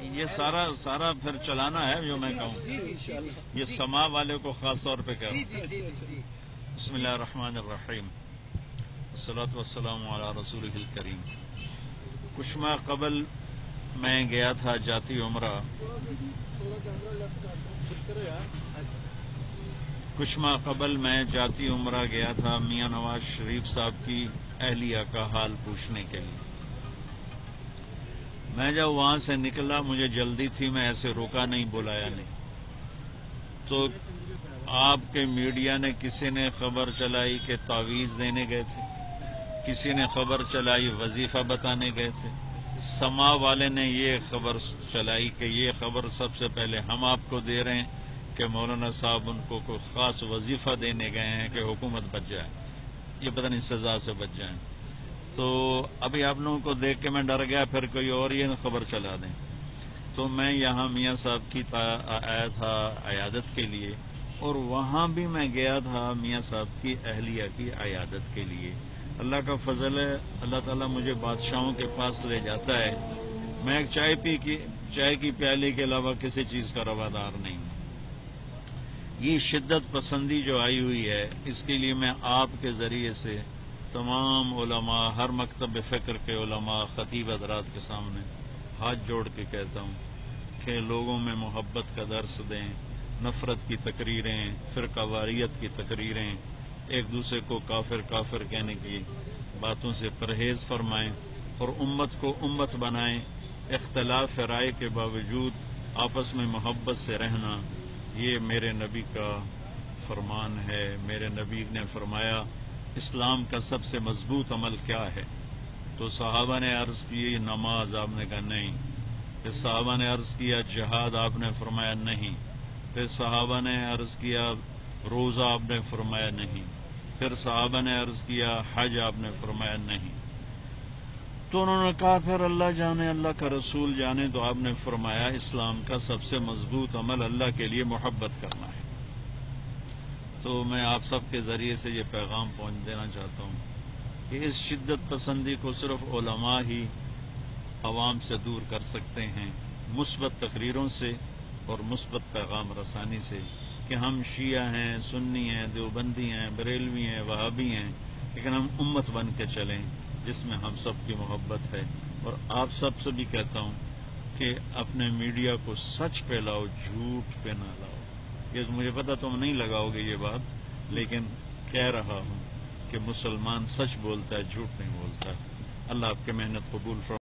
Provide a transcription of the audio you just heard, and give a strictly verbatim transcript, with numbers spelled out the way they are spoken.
یہ سارا سارا پھر چلانا ہے جو میں کہوں، یہ سما والے کو خاص طور پہ کہہ رہا ہوں۔ بسم اللہ الرحمن الرحیم، والصلاة والسلام علی رسولہ الکریم۔ کچھ ماہ قبل میں گیا تھا جاتی عمرہ کچھ ماہ قبل میں جاتی عمرہ گیا تھا میاں نواز شریف صاحب کی اہلیہ کا حال پوچھنے کے لیے۔ میں جب وہاں سے نکلا مجھے جلدی تھی، میں ایسے روکا نہیں، بلایا نہیں، تو آپ کے میڈیا نے کسی نے خبر چلائی کہ تعویذ دینے گئے تھے، کسی نے خبر چلائی وظیفہ بتانے گئے تھے، سما والے نے یہ خبر چلائی کہ یہ خبر سب سے پہلے ہم آپ کو دے رہے ہیں کہ مولانا صاحب ان کو کوئی خاص وظیفہ دینے گئے ہیں کہ حکومت بچ جائے، یہ پتہ نہیں سزا سے بچ جائیں۔ تو ابھی آپ لوگوں کو دیکھ کے میں ڈر گیا پھر کوئی اور یہ خبر چلا دیں، تو میں یہاں میاں صاحب کی آیا تھا عیادت کے لیے، اور وہاں بھی میں گیا تھا میاں صاحب کی اہلیہ کی عیادت کے لیے۔ اللہ کا فضل ہے، اللہ تعالیٰ مجھے بادشاہوں کے پاس لے جاتا ہے، میں ایک چائے پی کی چائے کی پیالی کے علاوہ کسی چیز کا روادار نہیں ہوں۔ یہ شدت پسندی جو آئی ہوئی ہے، اس کے لیے میں آپ کے ذریعے سے تمام علماء، ہر مکتب فکر کے علماء، خطیب حضرات کے سامنے ہاتھ جوڑ کے کہتا ہوں کہ لوگوں میں محبت کا درس دیں، نفرت کی تقریریں، فرقہ واریت کی تقریریں، ایک دوسرے کو کافر کافر کہنے کی باتوں سے پرہیز فرمائیں اور امت کو امت بنائیں۔ اختلاف رائے کے باوجود آپس میں محبت سے رہنا، یہ میرے نبی کا فرمان ہے۔ میرے نبی نے فرمایا اسلام کا سب سے مضبوط عمل کیا ہے؟ تو صحابہ نے عرض کی نماز، آپ نے کہا نہیں۔ پھر صحابہ نے عرض کیا جہاد، آپ نے فرمایا نہیں۔ پھر صحابہ نے عرض کیا روزہ، آپ نے فرمایا نہیں۔ پھر صحابہ نے عرض کیا حج، آپ نے فرمایا نہیں۔ تو انہوں نے کہا پھر اللہ جانے، اللہ کا رسول جانے، تو آپ نے فرمایا اسلام کا سب سے مضبوط عمل اللہ کے لیے محبت کرنا ہے۔ تو میں آپ سب کے ذریعے سے یہ پیغام پہنچ دینا چاہتا ہوں کہ اس شدت پسندی کو صرف علماء ہی عوام سے دور کر سکتے ہیں، مثبت تقریروں سے اور مثبت پیغام رسانی سے، کہ ہم شیعہ ہیں، سنی ہیں، دیوبندی ہیں، بریلوی ہیں، وہابی ہیں، لیکن ہم امت بن کے چلیں جس میں ہم سب کی محبت ہے۔ اور آپ سب سے بھی کہتا ہوں کہ اپنے میڈیا کو سچ پہ لاؤ، جھوٹ پہ نہ لاؤ۔ یہ مجھے پتا تم نہیں لگاؤ گے یہ بات، لیکن کہہ رہا ہوں کہ مسلمان سچ بولتا ہے، جھوٹ نہیں بولتا۔ اللہ آپ کے محنت قبول فرمائے۔